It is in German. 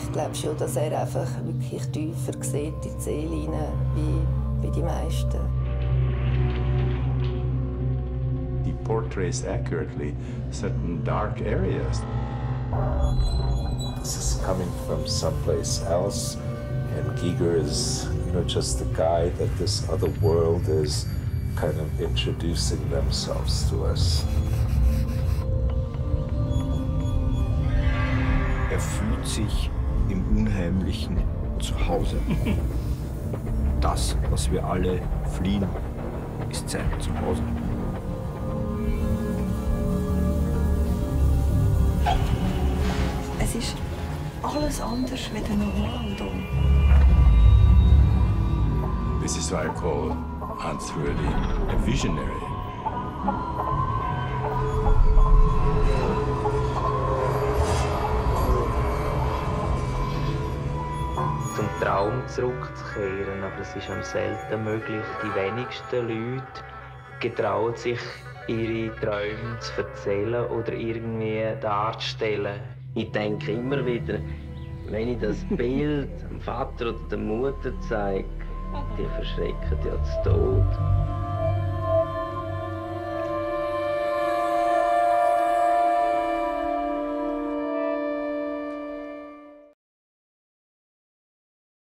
ich glaube schon, dass er einfach wirklich tiefer sieht in die Seele hinein, wie die meisten. He portrays accurately certain dark areas. This is coming from someplace else, and Giger is, just the guy that this other world is kind of introducing themselves to us. Er fühlt sich im Unheimlichen zu Hause. Das, was wir alle fliehen, ist sein Zuhause. Es ist alles anders wie normal hier. This is why I call Hans Röhrli a visionary. Zum Traum zurückzukehren, aber es ist am selten möglich. Die wenigsten Leute getrauen sich, ihre Träume zu erzählen oder irgendwie darzustellen. Ich denke immer wieder, wenn ich das Bild dem Vater oder der Mutter zeige, die verschrecken ja zu Tod.